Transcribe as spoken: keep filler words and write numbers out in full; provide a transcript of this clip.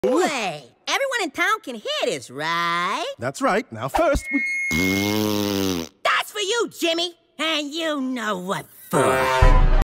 Wait, everyone in town can hear this, right? That's right. Now first, we... That's for you, Jimmy. And you know what for.